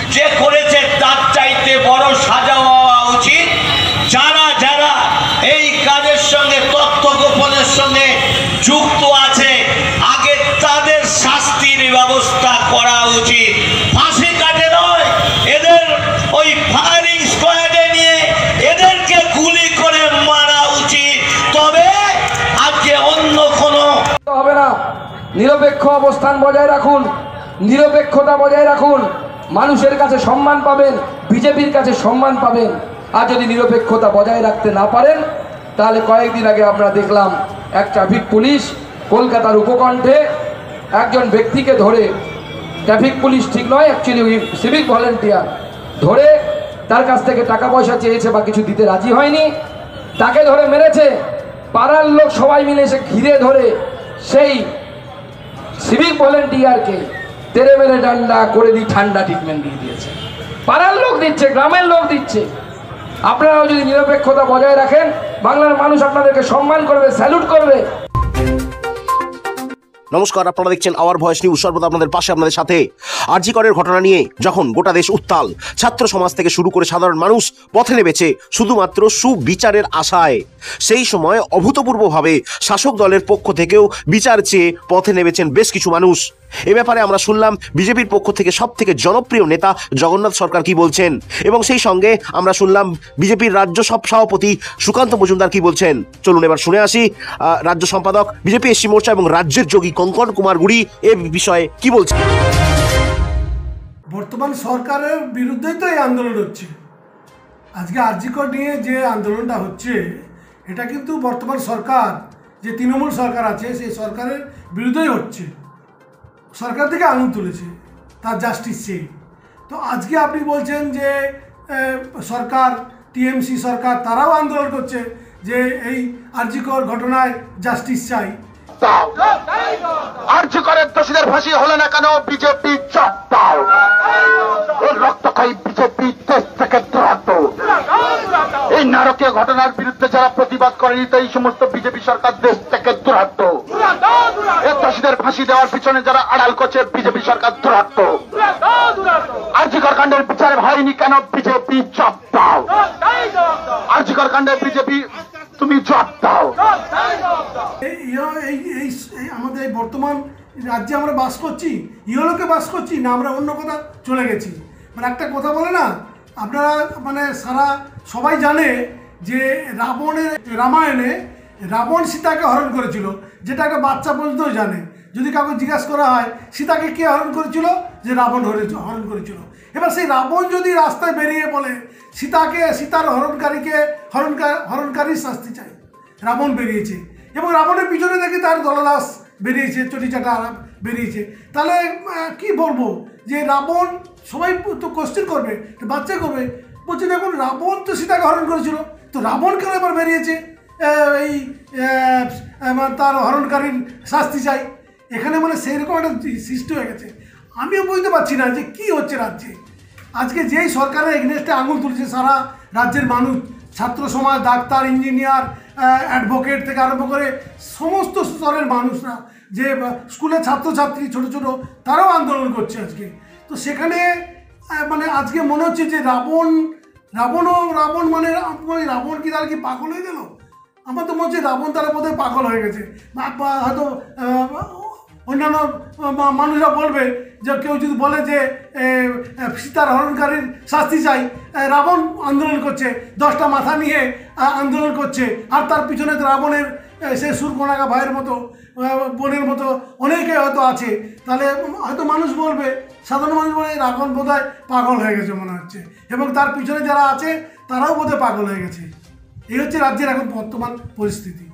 যে করেছে তার চাইতে বড় সাজা হওয়া উচিত। যারা যারা এই কাজের সঙ্গে তথ্য গোপনের সঙ্গে যুক্ত আছে আগে তাদের শাস্তির ব্যবস্থা করা উচিত। ফাঁসি কাটে নয়, এদের ওই ফায়ারিং স্কোয়াডে নিয়ে এদেরকে গুলি করে মারা উচিত। তবে আজকে অন্য কোনো হবে না। নিরপেক্ষ অবস্থান বজায় রাখুন, নিরপেক্ষতা বজায় রাখুন। মানুষের কাছে সম্মান পাবেন, বিজেপির কাছে সম্মান পাবেন। আর যদি নিরপেক্ষতা বজায় রাখতে না পারেন তাহলে কয়েকদিন আগে আমরা দেখলাম এক ট্রাফিক পুলিশ কলকাতার উপকণ্ঠে একজন ব্যক্তিকে ধরে, ট্রাফিক পুলিশ ঠিক নয়, অ্যাকচুয়ালি সিভিক ভলেন্টিয়ার, ধরে তার কাছ থেকে টাকা পয়সা চেয়েছে বা কিছু দিতে রাজি হয়নি, তাকে ধরে মেরেছে। পাড়ার লোক সবাই মিলে এসে ঘিরে ধরে সেই সিভিক ভলেন্টিয়ারকে তেরে মেরে ডান্ডা করে দিয়ে ঠান্ডা ট্রিটমেন্ট দিয়ে দিয়েছে। পাড়ার লোক দিচ্ছে, গ্রামের লোক দিচ্ছে। আপনারাও যদি নিরপেক্ষতা বজায় রাখেন, বাংলার মানুষ আপনাদেরকে সম্মান করবে, স্যালুট করবে। নমস্কার, আপনারা দেখছেন আওয়ার ভয়েস নিউজ, সর্বদা আপনাদের পাশে, আপনাদের সাথে। আরজি করের ঘটনা নিয়ে যখন গোটা দেশ উত্তাল, ছাত্র সমাজ থেকে শুরু করে সাধারণ মানুষ পথে নেমেছে শুধুমাত্র সুবিচারের আশায়, সেই সময় অভূতপূর্বভাবে শাসক দলের পক্ষ থেকেও বিচার চেয়ে পথে নেমেছেন বেশ কিছু মানুষ। এ ব্যাপারে আমরা শুনলাম বিজেপির পক্ষ থেকে সব থেকে জনপ্রিয় নেতা জগন্নাথ সরকার কি বলছেন, এবং সেই সঙ্গে আমরা শুনলাম বিজেপির রাজ্য সভাপতি সুকান্ত মজুমদার কি বলছেন। চলুন এবার শুনে আসি রাজ্য সম্পাদক বিজেপি এসসি মোর্চা এবং রাজ্যের যোগী কঙ্কন কুমার গুড়ি এ বিষয়ে কি বলছেন। বর্তমান সরকারের বিরুদ্ধেই তো এই আন্দোলন হচ্ছে। আজকে আরজি কর নিয়ে যে আন্দোলনটা হচ্ছে এটা কিন্তু বর্তমান সরকার, যে তৃণমূল সরকার আছে সেই সরকারের বিরুদ্ধেই হচ্ছে। সরকার থেকে আঙুল তুলেছে তার জাস্টিস চেয়ে। তো আজকে আপনি বলছেন যে সরকার, টিএমসি সরকার, তারাও আন্দোলন করছে যে এই আরজি কর ঘটনায় জাস্টিস চাই। আরজি করের দোষীদের ফাঁসি হলো না কেন? বিজেপি চাপ দাও। রক্তক্ষয়ী বিজেপি দেশ থেকে দূরাত। এই নারকীয় ঘটনার বিরুদ্ধে যারা প্রতিবাদ করেনি তো এই সমস্ত বিজেপি সরকার দেশ থেকে দূরাত। এই দোষীদের ফাঁসি দেওয়ার পিছনে যারা আড়াল করছে বিজেপি সরকার দূরাত। আরজি কর কাণ্ডের বিচার হয়নি কেন? বিজেপি চাপ দাও। আরজি কর কাণ্ডের বিজেপি তুমি জবাব দাও। আমাদের এই বর্তমান রাজ্যে আমরা বাস করছি, ইহলোকে বাস করছি না আমরা অন্য কথা চলে গেছি? মানে একটা কথা বলে না, আপনারা মানে সবাই জানে যে রামায়ণে রাবণ সীতাকে হরণ করেছিল, যেটা একটা বাচ্চা পর্যন্ত জানে। যদি কাউকে জিজ্ঞাসা করা হয় সীতাকে কে হরণ করেছিল, যে রাবণ হরণ করেছিল। এবার সেই রাবণ যদি রাস্তায় বেরিয়ে বলে সীতার হরণকারীর শাস্তি চাই, রাবণ বেরিয়েছে এবং রাবণের পিছনে দেখি তার দলদাস বেরিয়েছে, চটিচাটা বেরিয়েছে, তাহলে কি বলবো যে রাবণ? সবাই তো কোশ্চেন করবে, বাচ্চা করবে, বলছে দেখুন রাবণ তো সীতাকে হরণ করেছিল, তো রাবণ কেন এবার বেরিয়েছে এই তার হরণকারীর শাস্তি চাই? এখানে মানে সেইরকম একটা সৃষ্টি হয়ে গেছে। আমিও বুঝতে পারছি না যে কি হচ্ছে রাজ্যে। আজকে যেই সরকারের এগেনস্টে আঙুল তুলছে সারা রাজ্যের মানুষ, ছাত্র সমাজ, ডাক্তার, ইঞ্জিনিয়ার, অ্যাডভোকেট থেকে আরম্ভ করে সমস্ত স্তরের মানুষরা, যে স্কুলে ছাত্রছাত্রী ছোট ছোট, তারাও আন্দোলন করছে আজকে। তো সেখানে মানে আজকে মনে হচ্ছে যে রাবণ মানে রাবণ কি তারা কি পাগল হয়ে গেল? আমার তো মনে হচ্ছে রাবণ তারা বোধহয় পাগল হয়ে গেছে, বা হয়তো অন্যান্য মানুষরা বলবে যে কেউ যদি বলে যে সীতার হরণকারীর শাস্তি চাই, রাবণ আন্দোলন করছে, 10টা মাথা নিয়ে আন্দোলন করছে, আর তার পিছনে রাবণের সে সুরকণাকা ভাইয়ের মতো, বোনের মতো অনেকে হয়তো আছে, তাহলে হয়তো মানুষ বলবে, সাধারণ মানুষ বলে রাবণ বোধহয় পাগল হয়ে গেছে মনে হচ্ছে, এবং তার পিছনে যারা আছে তারাও বোধহয় পাগল হয়ে গেছে। এই হচ্ছে রাজ্যের এখন বর্তমান পরিস্থিতি।